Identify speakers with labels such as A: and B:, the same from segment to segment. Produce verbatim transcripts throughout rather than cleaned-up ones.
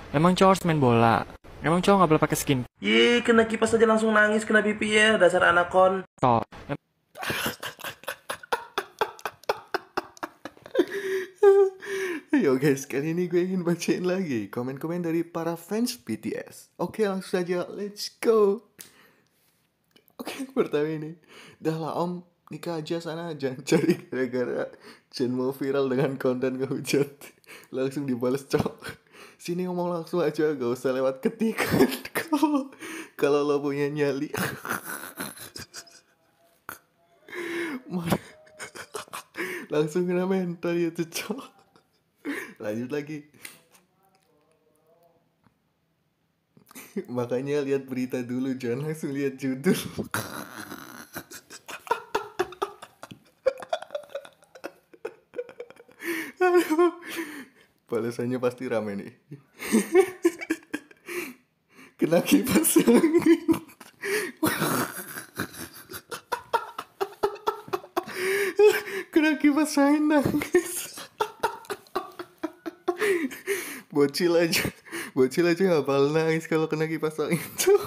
A: Emang cowok harus main bola? Emang cowok nggak boleh pakai skin
B: Ih, kena kipas aja langsung nangis, kena pipi ya, dasar anak kon.
A: top?
C: Yo guys, kali ini gue ingin bacain lagi komen-komen dari para fans B T S. Oke, langsung saja, let's go. Oke, pertama ini. Dah lah om, nikah aja sana, jangan cari gara-gara Jen mau viral dengan konten kehujat. Langsung dibales cok. Sini ngomong langsung aja, gak usah lewat ketikan. Kalau kalau lo punya nyali. Langsung kena mental itu cok. Lanjut lagi. Makanya lihat berita dulu, jangan langsung lihat judul. Aduh. Balasannya pasti rame nih. Kena kipas angin. Kena kipas angin nangis. Bocil aja, bocil aja gak bakal nangis kalau kena kipas angin tuh.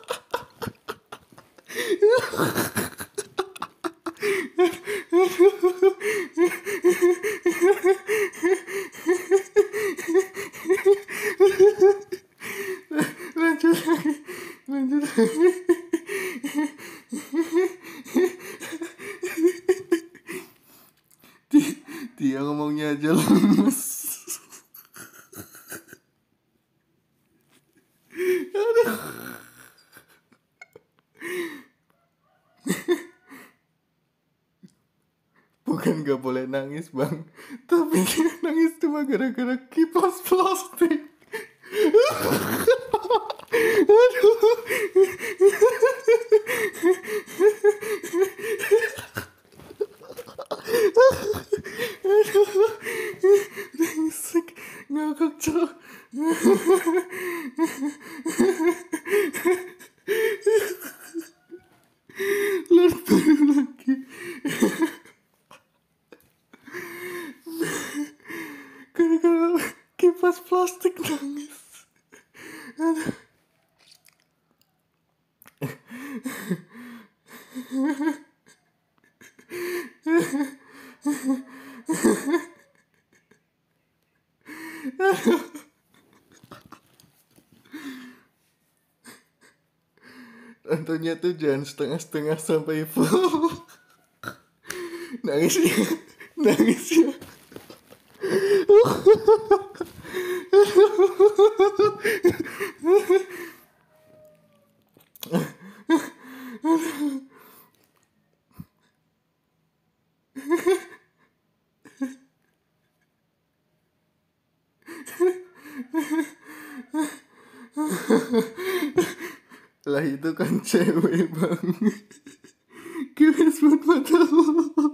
C: Lanjut lagi, lanjut lagi. Dia ngomongnya aja lemes. Bukan gak boleh nangis bang, tapi nangis cuma gara-gara kipas plastik. Aduh. Aduh. Risik, ngakak cok. Lalu baru lagi. Gara-gara kipas plastik nangis. Aduh. Nontonnya tuh jangan setengah-setengah sampai full. Nangisnya, nangisnya. Lah itu kan cewek bang. Kipas buat mata lo.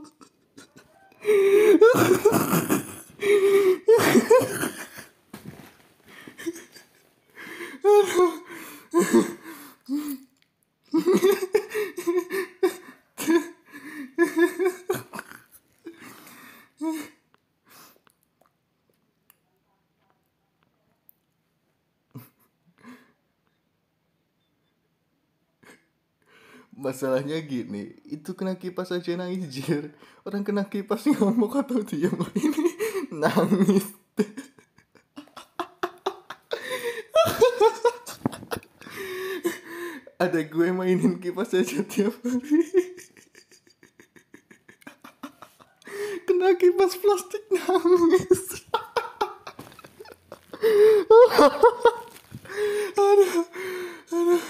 C: Masalahnya gini, itu kena kipas aja nangis jir. Orang kena kipas ngomong atau diam ini nangis. Ada gue mainin kipas aja tiap hari. Kena kipas plastik nangis. Aduh, aduh.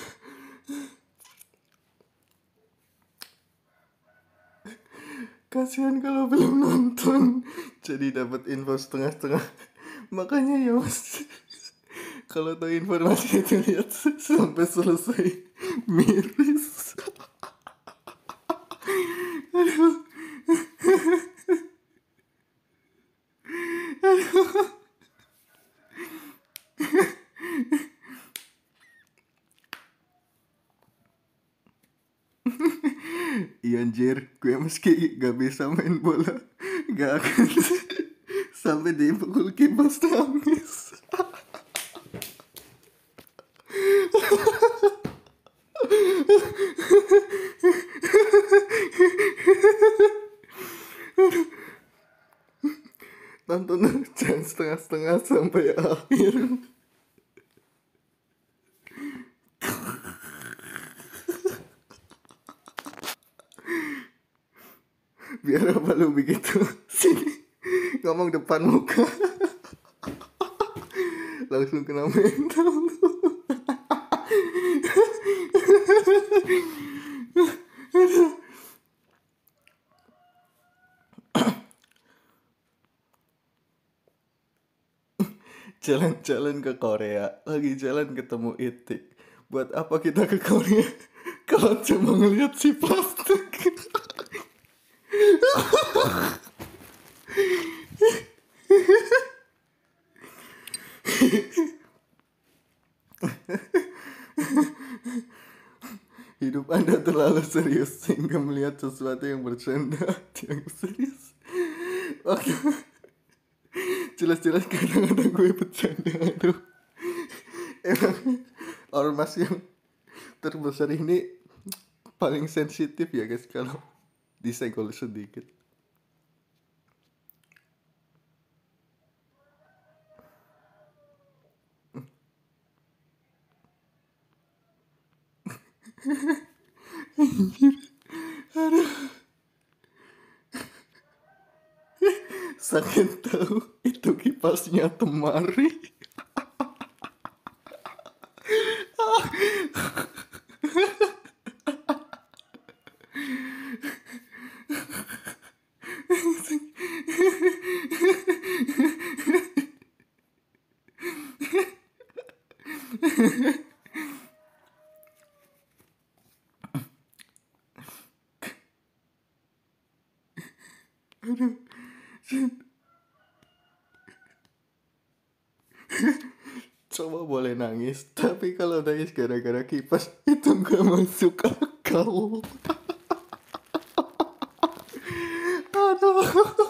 C: Kasihan kalau belum nonton, jadi dapat info setengah-setengah. Makanya ya mas, kalau tahu informasi itu lihat sampai selesai, miris. Aduh. Aduh. Iya anjir, gue meski gak bisa main bola, gak akan sampai dipukul kipas nangis. tonton jangan setengah-setengah sampai akhir. Biar apa lu begitu? Sini ngomong depan muka. Langsung kena mental. Jalan-jalan ke Korea, lagi jalan ketemu Itik. Buat apa kita ke Korea kalau cuma ngeliat si plastik? Hidup Anda terlalu serius sehingga melihat sesuatu yang bercanda yang serius. Waktu jelas-jelas kadang-kadang gue bercanda. Aduh, emang ormas yang terbesar ini paling sensitif ya guys kalau disenggol sedikit. Aduh, sakit tahu itu kipasnya Temari. Coba boleh nangis, tapi kalau nangis gara-gara kipas itu gak masuk akal. Aduh.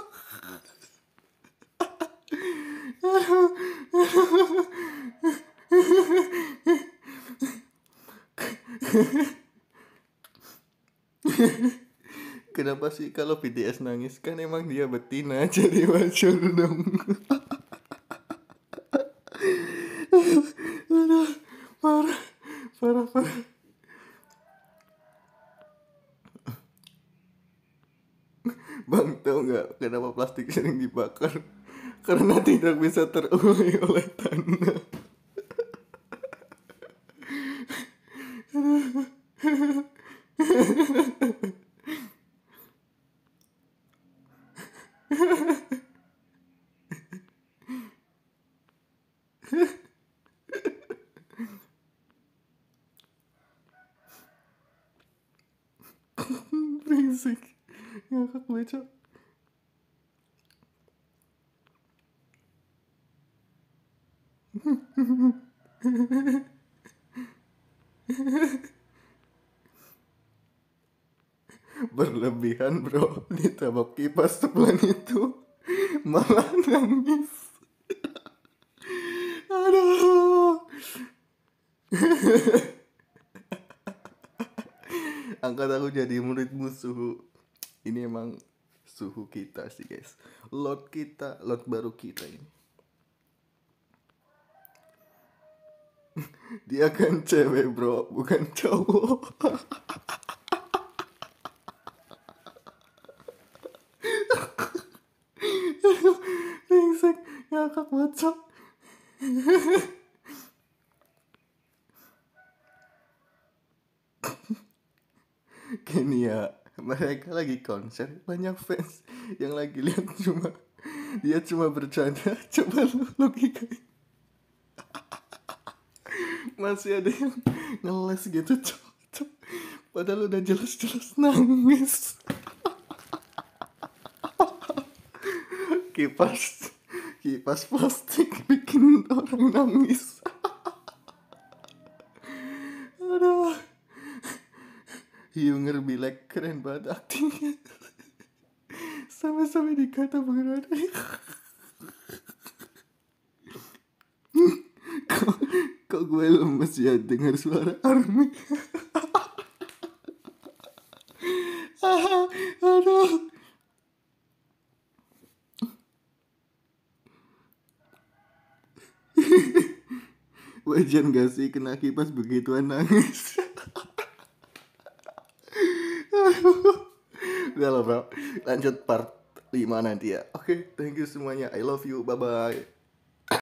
C: Kenapa sih kalau B T S nangis? Kan emang dia betina, jadi wajar dong. Aduh, parah, parah, parah. Bang, tahu nggak kenapa plastik sering dibakar? Karena tidak bisa terurai oleh tanah. Berisik, ngakak becok. Berlebihan bro, ditabok kipas sebelah itu malah nangis. Aduh. Angkat aku jadi muridmu suhu. Ini emang suhu kita sih guys. Lot kita, lot baru kita ini. Dia kan cewek bro, bukan cowok. Ringsek, ngakak bocok. Gini ya, mereka lagi konser, banyak fans yang lagi lihat cuma dia cuma bercanda. Coba lu logikain. Masih ada yang ngeles gitu cocok, padahal udah jelas-jelas nangis. Kipas kipas plastik bikin orang nangis. Aduh, Hyunger bilek keren banget aktingnya. Sampai-sampai dikata pengenai. kok, kok gue lemes ya dengar suara Army. Aduh. Wajar gak sih kena kipas begituan nangis? Udah lah bro, lanjut part lima nanti ya. Oke, thank you semuanya. I love you, bye-bye.